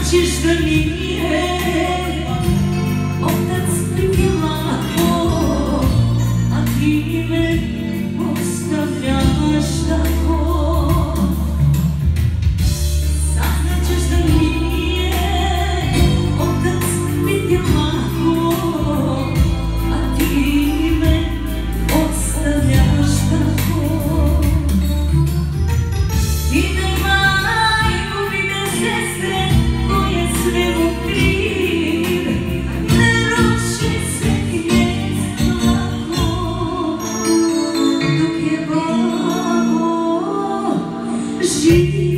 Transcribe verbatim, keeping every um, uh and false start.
Znaćeš da nije otac ti lako, a ti me ostavljaš tako. Znaćeš da nije otac ti lako, a ti me ostavljaš tako. I nema majku, vide sestre koje sve mu krive, ne ruši se gnjezd lako, dok je babo živ.